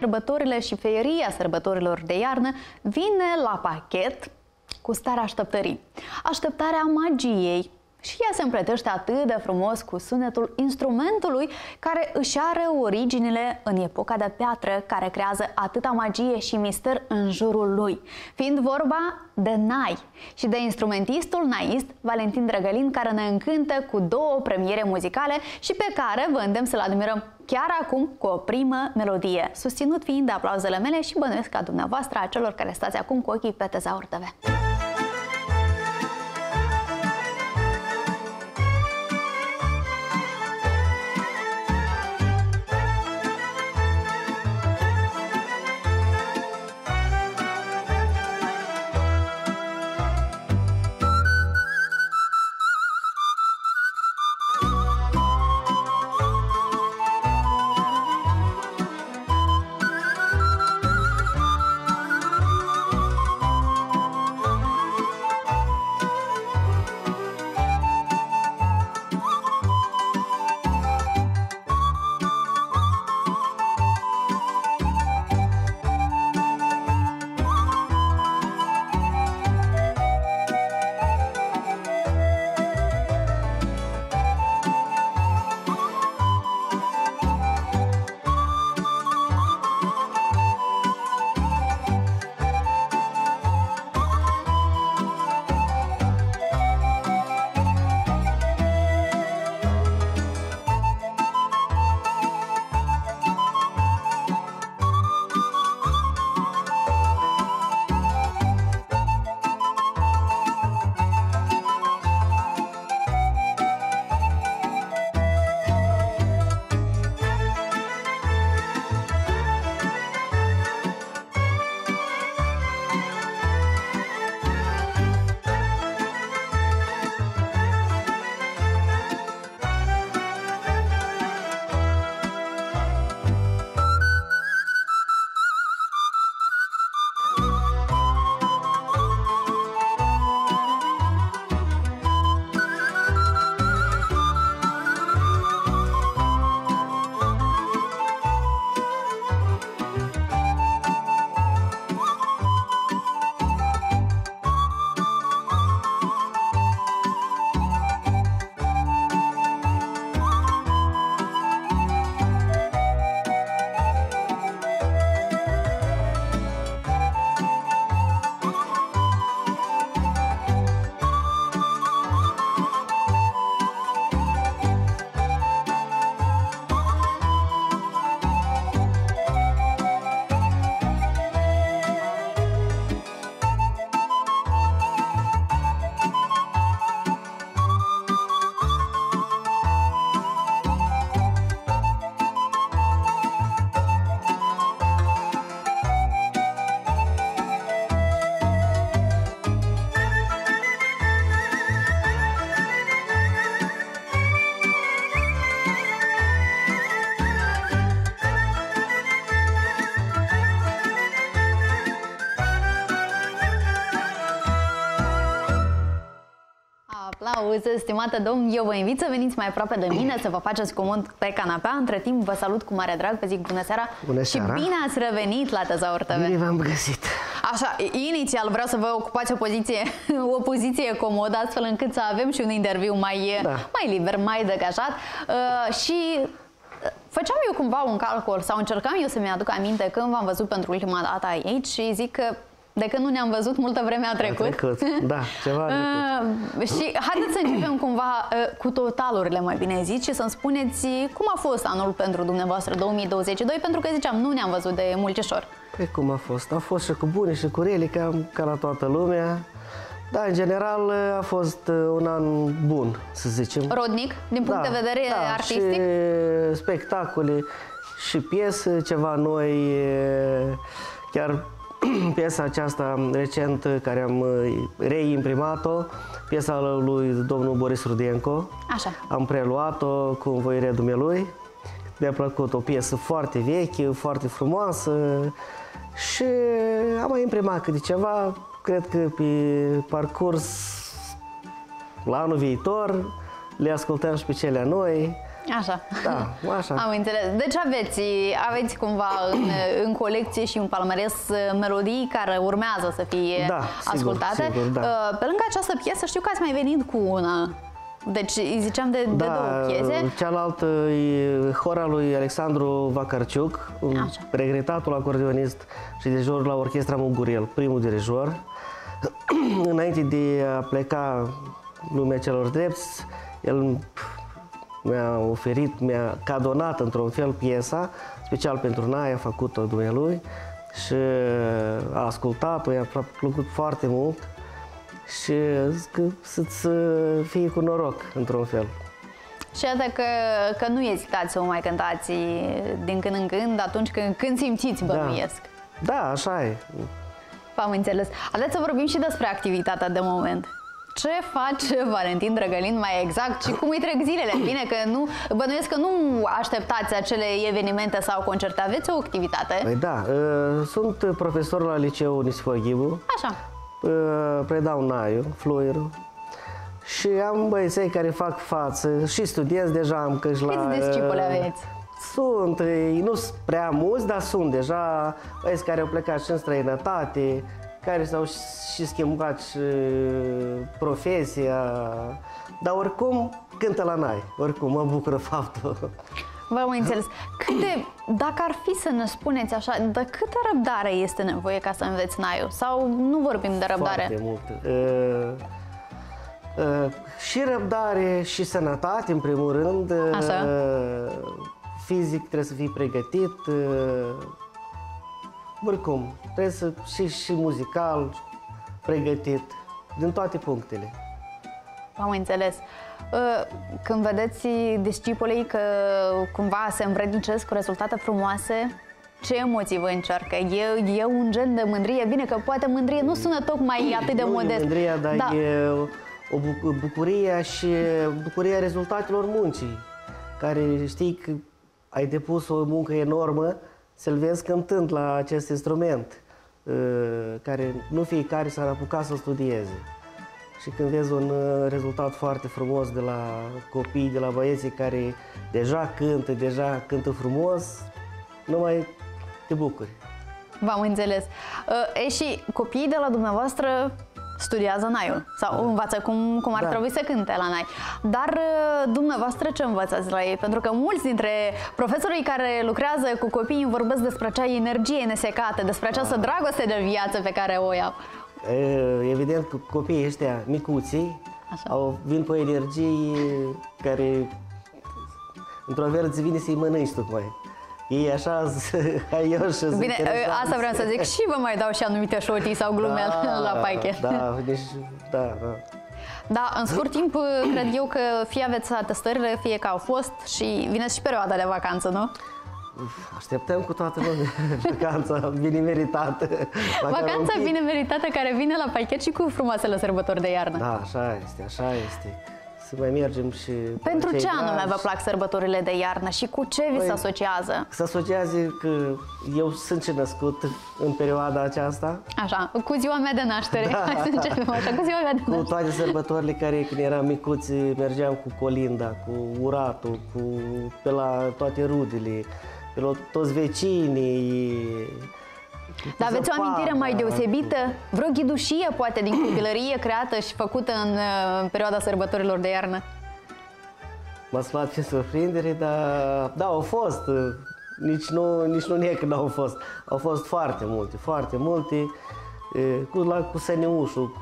sărbătorile și feieria sărbătorilor de iarnă vine la pachet cu starea așteptării. Așteptarea magiei. Și ea se împletește atât de frumos cu sunetul instrumentului care își are originile în epoca de piatră, care creează atâta magie și mister în jurul lui. Fiind vorba de nai și de instrumentistul naist Valentin Drăgălin, care ne încântă cu 2 premiere muzicale și pe care vă îndemn să-l admirăm chiar acum cu o primă melodie, susținut fiind de aplauzele mele și bănuiesc ca dumneavoastră, a celor care stați acum cu ochii pe Tezaur TV. Aplauze, stimată domn, eu vă invit să veniți mai aproape de mine, să vă faceți comod pe canapea. Între timp, vă salut cu mare drag, vă zic bună seara. Bună seara. Și bine ați revenit la Tezaur TV. Bine v-am găsit. Așa, inițial vreau să vă ocupați o poziție comodă, astfel încât să avem și un interviu mai liber, mai degajat. Și făceam eu cumva un calcul sau încercam eu să-mi aduc aminte când v-am văzut pentru ultima dată aici și zic că de când nu ne-am văzut, multă vreme a trecut. Da, ceva a trecut. Și haideți să începem cumva cu totalurile, mai bine zis, și să-mi spuneți cum a fost anul pentru dumneavoastră 2022, pentru că ziceam, nu ne-am văzut de multișor. Păi cum a fost? A fost și cu bune și cu rele, ca la toată lumea. Da, în general a fost un an bun, să zicem. Rodnic, din punct de vedere artistic? Și spectacole, și piese, ceva noi, chiar piesa aceasta recent, care am reimprimat-o, piesa lui domnul Boris Rudenko. Așa. Am preluat-o cu învoirea dumnealui. Mi-a plăcut, o piesă foarte veche, foarte frumoasă și am mai imprimat câte ceva. Cred că pe parcurs la anul viitor le ascultăm și pe cele noi. Așa. Da, așa. Am înțeles. Deci aveți cumva în colecție și un palmares melodii care urmează să fie ascultate. Sigur, da. Pe lângă această piesă știu că ați mai venit cu una. Deci îi ziceam de două piese. Cealaltă e hora lui Alexandru Vacarciuc, regretatul acordeonist și dirijor la Orchestra Mugurel, primul dirijor. Înainte de a pleca lumea celor drepți, el mi-a oferit, mi-a cadonat într-un fel piesa, special pentru Naia, a făcut-o dumnealui și a ascultat-o, i-a plăcut foarte mult și zic să-ți fie cu noroc, într-un fel. Și iată că nu ezitați să o mai cântați din când în când, atunci când simțiți, bănuiesc. Da, așa e. V-am înțeles. Haideți să vorbim și despre activitatea de moment. Ce face Valentin Drăgălin mai exact și cum îi trec zilele? Bine că nu, bănuiesc că nu așteptați acele evenimente sau concerte, aveți o activitate? Păi da, sunt profesor la liceul Nisifor Ghibu. Așa. Predau naiul, fluierul. Și am băieței care fac față și studiez deja, am că și la... Câți discipoli aveți? Sunt, nu sunt prea mulți, dar sunt deja băieți care au plecat și în străinătate, care s-au și schimbat și profesia, dar oricum cântă la nai, oricum mă bucură faptul. V-am înțeles. Dacă ar fi să ne spuneți așa, de câtă răbdare este nevoie ca să înveți naiul? Sau nu vorbim de răbdare? Foarte mult. Și răbdare și sănătate, în primul rând. Așa. Fizic trebuie să fii pregătit. Oricum, trebuie să și muzical pregătit, din toate punctele. Am înțeles. Când vedeți discipolii că cumva se învrednicesc cu rezultate frumoase, ce emoții vă încearcă? E un gen de mândrie? Bine că poate mândrie nu sună tocmai atât de modest. Nu e mândria, dar e o bucurie și bucuria rezultatelor muncii, care știi că ai depus o muncă enormă să-l vezi cântând la acest instrument, care nu fiecare s-ar apuca să studieze. Și când vezi un rezultat foarte frumos de la copii, de la băieții care deja cântă frumos, nu mai te bucuri. V-am înțeles. Și copiii de la dumneavoastră studiază naiul sau învață cum ar trebui să cânte la nai. Dar dumneavoastră ce învățați la ei? Pentru că mulți dintre profesorii care lucrează cu copiii vorbesc despre acea energie nesecată, despre această dragoste de viață pe care o iau. Evident că copiii ăștia micuții vin cu energii care într-o vreme îți vine să-i mănânci tocmai. Ei așa haioși. Bine, asta vreau să zic, și vă mai dau și anumite șotii sau glume la pachet. Da, în scurt timp, cred eu că fie aveți atestările, fie că au fost și vine și perioada de vacanță, nu? Așteptăm cu toată lumea vacanța bine meritată. Vacanța bine meritată care vine la pachet și cu frumoasele sărbători de iarnă. Da, așa este, așa este. Să mai mergem și... Pentru ce anume vă plac sărbătorile de iarnă și cu ce vi se asociază? Se asociază că eu sunt și născut în perioada aceasta. Așa, cu ziua mea de naștere. Da. Hai să începem așa, cu ziua mea de naștere. Cu toate sărbătorile care, când eram micuți, mergeam cu colinda, cu uratul, pe la toate rudele, pe la toți vecinii. Dar aveți o amintire mai deosebită? Vreo ghidușie, poate, din copilărie creată și făcută în perioada sărbătorilor de iarnă? M-ați luat prin surprindere, dar da, au fost. Nici nu neg că n-au fost. Au fost foarte multe. Cu săniușul,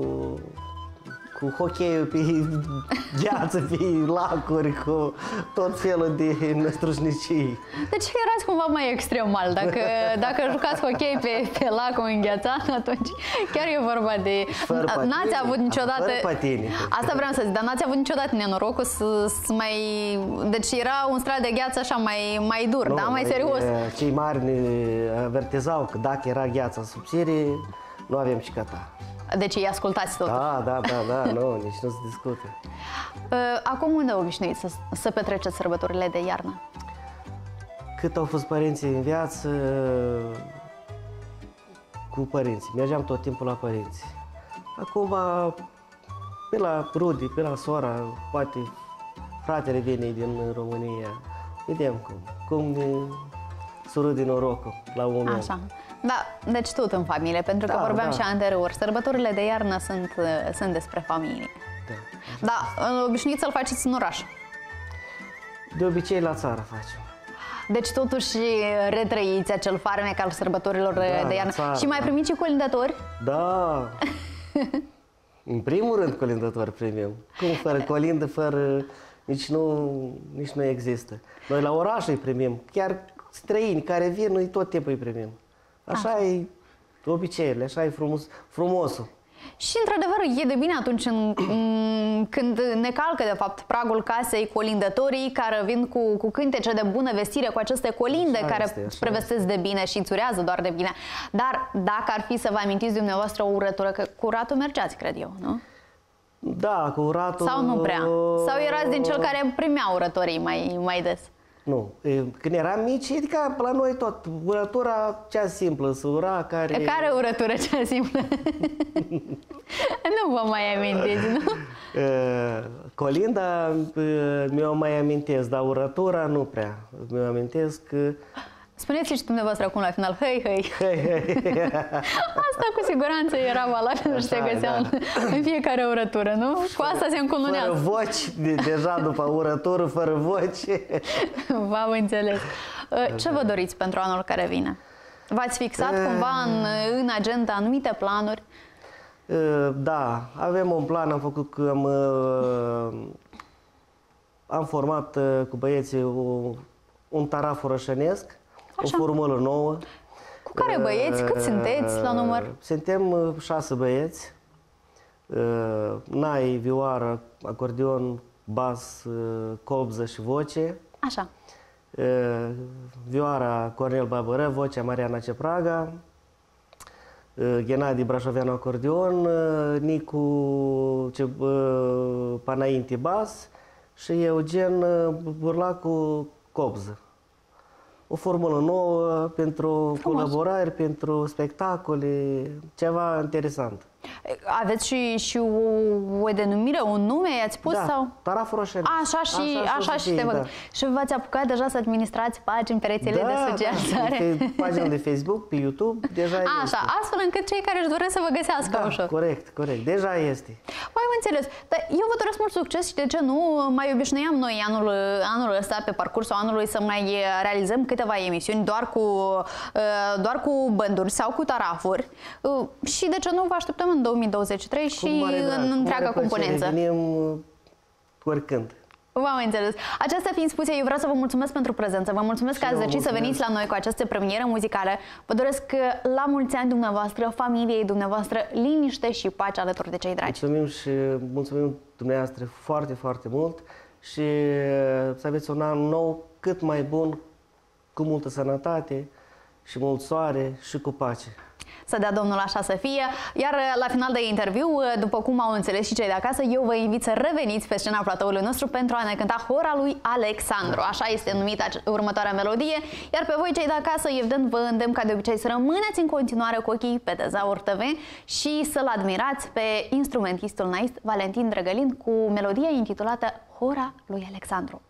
cu hocheiul pe gheață, pe lacuri, cu tot felul de năstrușnicii. Deci erați cumva mai extremal. Dacă jucați hochei pe lacul înghețat, atunci chiar e vorba de... N-ați avut niciodată... Fără patini. Asta vreau să zic, dar n-ați avut niciodată nenorocul să mai... Deci era un strat de gheață așa mai dur, da? Mai serios. Cei mari ne avertizau că dacă era gheața subțire, nu avem ce căta. Deci îi ascultați totuși. Da, nu, nici nu se discute. Acum unde obișnuiți să petreceți sărbătorile de iarnă? Cât au fost părinții în viață, cu părinții. Mergeam tot timpul la părinți. Acum, pe la rude, pe la sora, poate fratele vine din România. Vedem cum ne surâde norocul la un moment. Așa. Da, deci tot în familie, pentru că vorbeam și anterior. Sărbătorile de iarnă sunt despre familie. Da, obișnuiți să-l faceți în oraș. De obicei la țară facem. Deci totuși retrăiți acel farmec al sărbătorilor de iarnă. Țară, și mai primiți și colindători? Da. În primul rând colindători primim. Cum fără colindă, nici nu există. Noi la oraș îi primim. Chiar străini care vin, noi tot timpul îi primim. Așa e obiceiurile, așa e frumosul. Și, într-adevăr, e de bine atunci când ne calcă, de fapt, pragul casei colindătorii care vin cu cântece de bună vestire, cu aceste colinde care prevestesc de bine și îți urează doar de bine. Dar dacă ar fi să vă amintiți dumneavoastră o urătură, că cu uratul mergeați, cred eu, nu? Da, cu uratul... Sau nu prea? Sau erați din cel care primea urătorii mai des? Nu. Când eram mici, adică la noi tot. Urătura cea simplă, să ura care... Care urătură cea simplă? Nu vă mai amintiți, nu? Colinda mi-o mai amintesc, dar urătura nu prea. Mi-o amintesc că... Spuneți și dumneavoastră acum la final, hei, hei. Hei, hei. Asta cu siguranță era valabil și se găsea în fiecare urătură, nu? Cu asta se încununează. Fără voci, deja după urătură, fără voci. V-am înțeles. Ce vă doriți pentru anul care vine? V-ați fixat cumva în agenda anumite planuri? Da, avem un plan, am făcut că am format cu băieții un taraf orășănesc. Așa. O formulă nouă. Cu care băieți? Cât sunteți la număr? Suntem 6 băieți. Nai, vioară, acordeon, bas, cobză și voce. Așa. Vioara Cornel Babără, vocea Mariana Cepraga, Ghenadi Brașoveanu acordeon, Nicu Panainti bas și Eugen Burlacu cobză. O formulă nouă pentru colaborări, pentru spectacole, ceva interesant. Aveți și o denumire, un nume, i-ați pus? Da, sau? Taraf Orășenesc. Așa și te văd. Da. Și v-ați apucat deja să administrați pagini pe rețele de socializare? Da, pagina de Facebook, pe YouTube, deja este. Așa, astfel încât cei care își doresc să vă găsească ușor. Corect, deja este. Mai am înțeles. Dar eu vă doresc mult succes și de ce nu, mai obișnuiam noi anul ăsta, pe parcursul anului, să mai realizăm câteva emisiuni doar cu bănduri sau cu tarafuri. Și de ce nu vă așteptăm în 2023 și în întreaga componență. Venim oricând. V-am înțeles. Aceasta fiind spuse, eu vreau să vă mulțumesc pentru prezență. Vă mulțumesc că ați decis să veniți la noi cu această premieră muzicală. Vă doresc la mulți ani dumneavoastră, familiei dumneavoastră, liniște și pace alături de cei dragi. Mulțumim dumneavoastră foarte, foarte mult și să aveți un an nou cât mai bun, cu multă sănătate și mult soare și cu pace. Să dea Domnul așa să fie. Iar la final de interviu, după cum au înțeles și cei de acasă, eu vă invit să reveniți pe scena platoului nostru pentru a ne cânta Hora lui Alexandru. Așa este numită următoarea melodie. Iar pe voi, cei de acasă, evident, vă îndemn ca de obicei să rămâneți în continuare cu ochii pe Tezaur TV și să-l admirați pe instrumentistul naist Valentin Drăgălin cu melodia intitulată Hora lui Alexandru.